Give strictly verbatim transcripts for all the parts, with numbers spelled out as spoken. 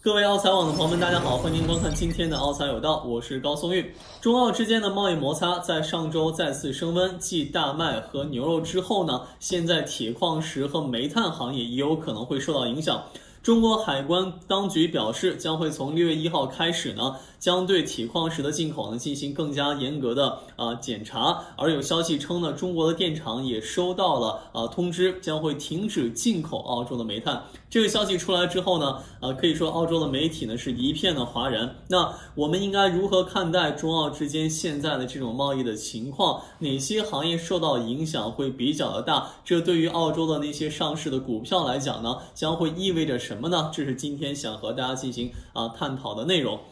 各位奥财网的朋友们，大家好，欢迎观看今天的奥财有道，我是高松玉。中澳之间的贸易摩擦在上周再次升温，继大麦和牛肉之后呢，现在铁矿石和煤炭行业也有可能会受到影响。中国海关当局表示，将会从六月一号开始呢，将对铁矿石的进口呢进行更加严格的啊、呃、检查。而有消息称呢，中国的电厂也收到了啊、呃、通知，将会停止进口澳洲的煤炭。这个消息出来之后呢，呃，可以说澳洲的媒体呢是一片的哗然。那我们应该如何看待中澳之间现在的这种贸易的情况？哪些行业受到影响会比较的大？这对于澳洲的那些上市的股票来讲呢，将会意味着什么呢？这是今天想和大家进行啊、呃、探讨的内容。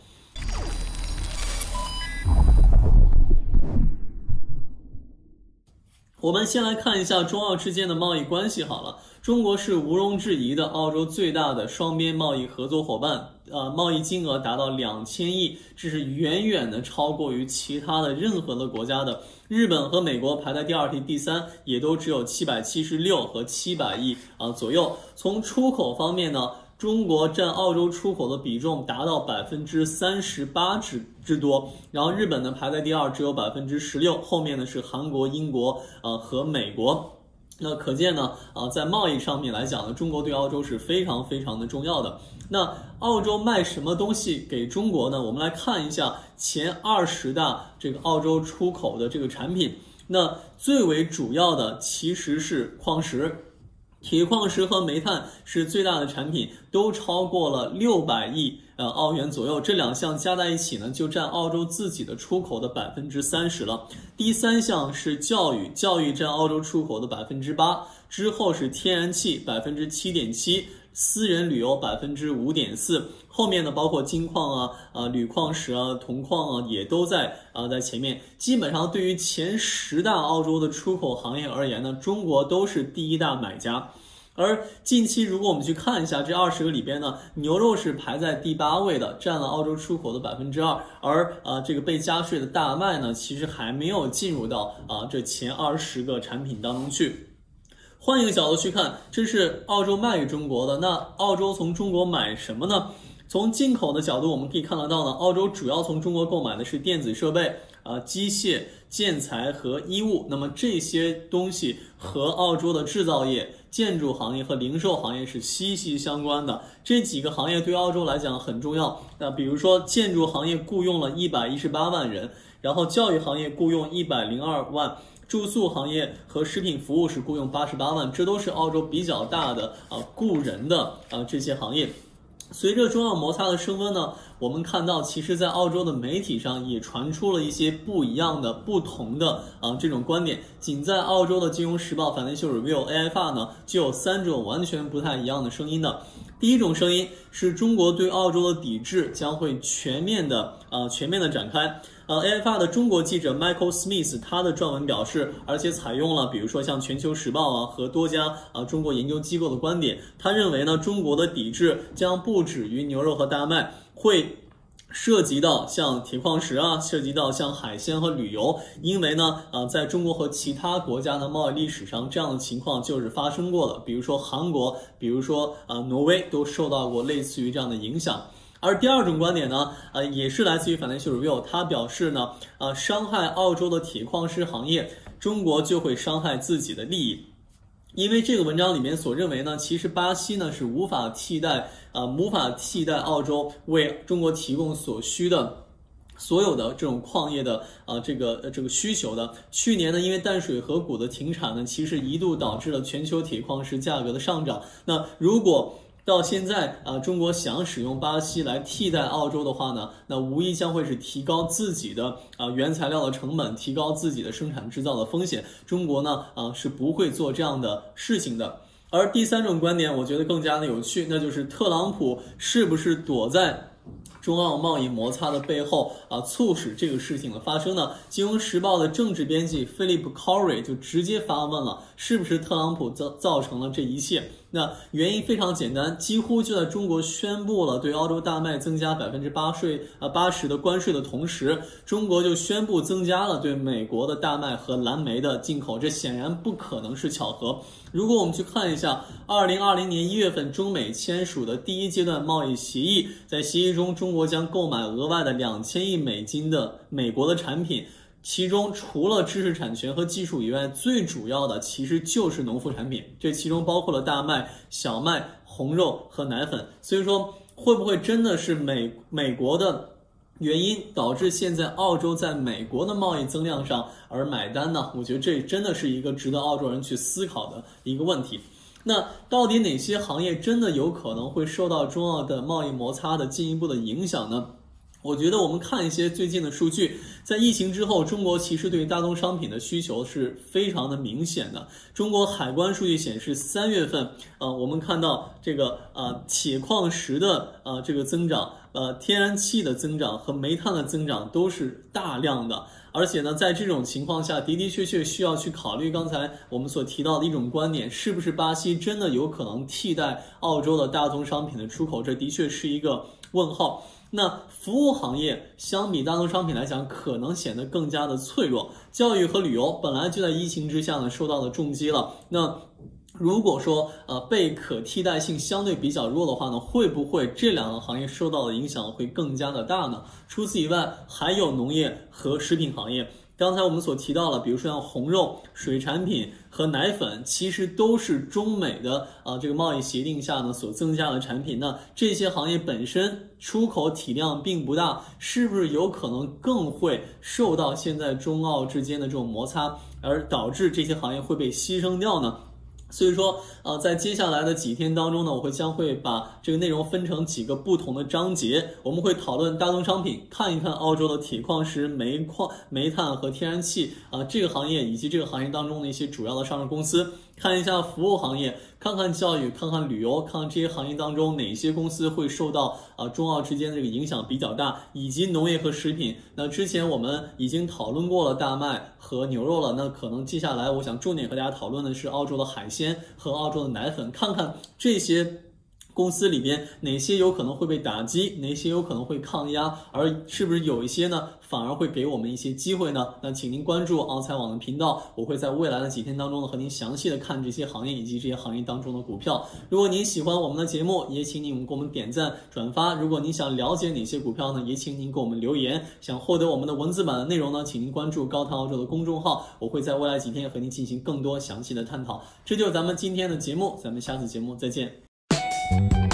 我们先来看一下中澳之间的贸易关系好了。中国是毋庸置疑的澳洲最大的双边贸易合作伙伴，呃，贸易金额达到两千亿，这是远远的超过于其他的任何的国家的。日本和美国排在第二、第三，也都只有七百七十六和七百亿啊、呃、左右。从出口方面呢，中国占澳洲出口的比重达到百分之三十八之之多，然后日本呢排在第二，只有百分之十六，后面呢是韩国、英国呃和美国。那可见呢，啊，在贸易上面来讲呢，中国对澳洲是非常非常的重要的。那澳洲卖什么东西给中国呢？我们来看一下前二十大这个澳洲出口的这个产品。那最为主要的其实是矿石。铁矿石和煤炭是最大的产品，都超过了六百亿呃澳元左右。这两项加在一起呢，就占澳洲自己的出口的百分之三十了。第三项是教育，教育占澳洲出口的百分之八，之后是天然气百分之七点七。私人旅游百分之五点四，后面呢包括金矿啊、啊铝矿石啊、铜矿啊，也都在啊在前面。基本上对于前十大澳洲的出口行业而言呢，中国都是第一大买家。而近期如果我们去看一下这二十个里边呢，牛肉是排在第八位的，占了澳洲出口的百分之二，而啊这个被加税的大麦呢，其实还没有进入到啊这前二十个产品当中去。换一个角度去看，这是澳洲卖给中国的，那澳洲从中国买什么呢？从进口的角度，我们可以看得到呢，澳洲主要从中国购买的是电子设备、啊机械、建材和衣物。那么这些东西和澳洲的制造业、建筑行业和零售行业是息息相关的。这几个行业对澳洲来讲很重要。那比如说建筑行业雇佣了一百一十八万人，然后教育行业雇佣一百零二万。住宿行业和食品服务是雇佣八十八万，这都是澳洲比较大的啊雇人的啊这些行业。随着中澳摩擦的升温呢，我们看到其实在澳洲的媒体上也传出了一些不一样的、不同的啊这种观点。仅在澳洲的《金融时报》Financial Review A F R 呢，就有三种完全不太一样的声音的。第一种声音是中国对澳洲的抵制将会全面的啊全面的展开。呃 A F R 的中国记者 Michael Smith 他的撰文表示，而且采用了比如说像全球时报啊和多家啊中国研究机构的观点。他认为呢，中国的抵制将不止于牛肉和大麦，会涉及到像铁矿石啊，涉及到像海鲜和旅游。因为呢，呃，在中国和其他国家的贸易历史上，这样的情况就是发生过的。比如说韩国，比如说呃挪威，都受到过类似于这样的影响。而第二种观点呢，呃，也是来自于 Financial Review， 他表示呢，呃，伤害澳洲的铁矿石行业，中国就会伤害自己的利益。因为这个文章里面所认为呢，其实巴西呢是无法替代，呃，无法替代澳洲为中国提供所需的所有的这种矿业的啊、呃、这个呃这个需求的。去年呢，因为淡水河谷的停产呢，其实一度导致了全球铁矿石价格的上涨。那如果到现在啊、呃，中国想使用巴西来替代澳洲的话呢，那无疑将会是提高自己的啊、呃、原材料的成本，提高自己的生产制造的风险。中国呢啊、呃、是不会做这样的事情的。而第三种观点，我觉得更加的有趣，那就是特朗普是不是躲在中澳贸易摩擦的背后啊，促使这个事情的发生呢？金融时报的政治编辑 Philip Corey 就直接发问了，是不是特朗普造造成了这一切？ 那原因非常简单，几乎就在中国宣布了对澳洲大麦增加百分之八税啊八十的关税的同时，中国就宣布增加了对美国的大麦和蓝莓的进口，这显然不可能是巧合。如果我们去看一下二零二零年一月份中美签署的第一阶段贸易协议，在协议中，中国将购买额外的两千亿美金的美国的产品。其中除了知识产权和技术以外，最主要的其实就是农副产品，这其中包括了大麦、小麦、红肉和奶粉。所以说，会不会真的是美美国的原因导致现在澳洲在美国的贸易增量上而买单呢？我觉得这真的是一个值得澳洲人去思考的一个问题。那到底哪些行业真的有可能会受到中澳的贸易摩擦的进一步的影响呢？我觉得我们看一些最近的数据，在疫情之后，中国其实对大宗商品的需求是非常的明显的。中国海关数据显示，三月份，呃，我们看到这个呃铁矿石的呃这个增长，呃天然气的增长和煤炭的增长都是大量的。而且呢，在这种情况下，的的确确需要去考虑刚才我们所提到的一种观点，是不是巴西真的有可能替代澳洲的大宗商品的出口？这的确是一个问号。那服务行业相比大宗商品来讲，可能显得更加的脆弱。教育和旅游本来就在疫情之下呢受到了重击了。那如果说呃被可替代性相对比较弱的话呢，会不会这两个行业受到的影响会更加的大呢？除此以外，还有农业和食品行业。刚才我们所提到了，比如说像红肉、水产品和奶粉，其实都是中美的啊、呃、这个贸易协定下呢所增加的产品。那这些行业本身出口体量并不大，是不是有可能更会受到现在中澳之间的这种摩擦，而导致这些行业会被牺牲掉呢？所以说，呃，在接下来的几天当中呢，我会将会把这个内容分成几个不同的章节，我们会讨论大宗商品，看一看澳洲的铁矿石、煤矿、煤炭和天然气啊、呃、这个行业以及这个行业当中的一些主要的上市公司。看一下服务行业，看看教育，看看旅游，看看这些行业当中哪些公司会受到啊、呃、中澳之间的这个影响比较大，以及农业和食品。那之前我们已经讨论过了大麦和牛肉了，那可能接下来我想重点和大家讨论的是澳洲的海鲜和澳洲的奶粉，看看这些公司里边哪些有可能会被打击，哪些有可能会抗压，而是不是有一些呢反而会给我们一些机会呢？那请您关注澳财网的频道，我会在未来的几天当中呢和您详细的看这些行业以及这些行业当中的股票。如果您喜欢我们的节目，也请您给我们点赞转发。如果您想了解哪些股票呢，也请您给我们留言。想获得我们的文字版的内容呢，请您关注高谈澳洲的公众号，我会在未来几天和您进行更多详细的探讨。这就是咱们今天的节目，咱们下次节目再见。